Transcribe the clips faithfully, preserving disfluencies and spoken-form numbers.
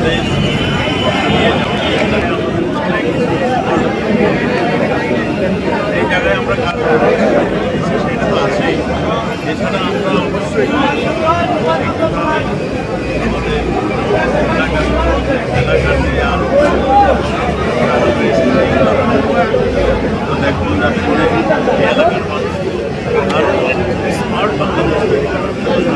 দেশ এই জায়গায় আমরা কাজ করতে সেটা তো আছেই। এছাড়া আমরা অবশ্যই আমাদের এলাকার এলাকার যে আরো দেখুন যাতে করে এই এলাকার মানুষ আরো স্মার্ট বাংলাদেশ তৈরি করার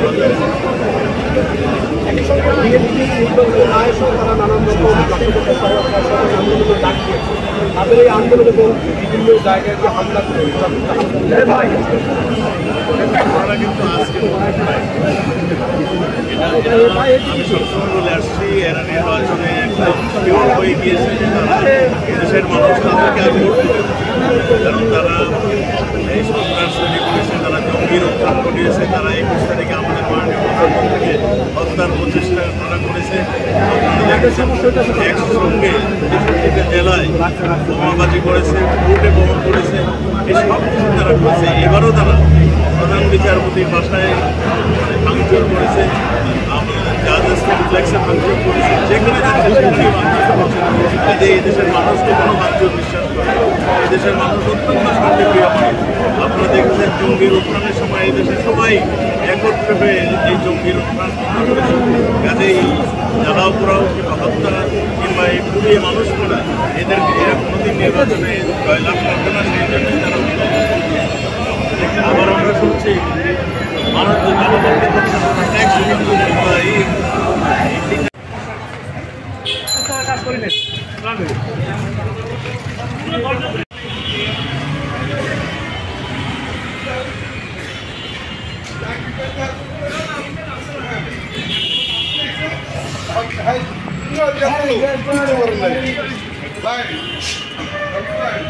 তাদের এই আন্দোলন এবং বিভিন্ন জায়গায় যে হামলা করে আমরা কিন্তু আজকে আমি সবসময় বলে আসছি এরা নির্বাচনে একদম শিওর হয়ে গিয়েছে যে তারা দেশের মানুষ তাদেরকে আর ভোট দেবে, কারণ তারা এই সন্ত্রাস তৈরি করেছে, তারা জঙ্গির উত্থান ঘটিয়েছে, তারা একুশ তারিখে আমাদের মাননীয় প্রধানমন্ত্রীকে হত্যার প্রচেষ্টা তারা করেছে। একসঙ্গে তেষট্টিটা জেলায় বোমাবাজি করেছে, কোর্টে বোমা করেছে, এই সব কিছু তারা করেছে। এবারও তারা প্রধান বিচারপতির বাসায় মানে ভাঙচুর করেছে, আমাদের জাজেস কমপ্লেক্সে ভাঙচুর করেছে, যেখানে যাচ্ছে সেখানেই ভাঙচুর করছে। কাজে এই দেশের মানুষকে কোনো ভাঙচুর বিশ্বাস করে, এই দেশের মানুষ অত্যন্ত শান্তিপ্রিয় মানুষ। আপনারা দেখেছেন জঙ্গির উত্থানের সময় এই দেশে সবাই একত্রে হয়ে এই জঙ্গির উত্থান করেছে। কাজেই জ্বালাও পোড়াও কিংবা হত্যা কিংবা এই পুড়িয়ে মানুষ করা এদেরকে এরা কোনোদিন নির্বাচনে জয়লাভ করবে না, সেই জন্যই তারা আবার আমরা শুনছি মানুষ যে জনগণকে ট্যাক্স কাজ করিলেন ভাই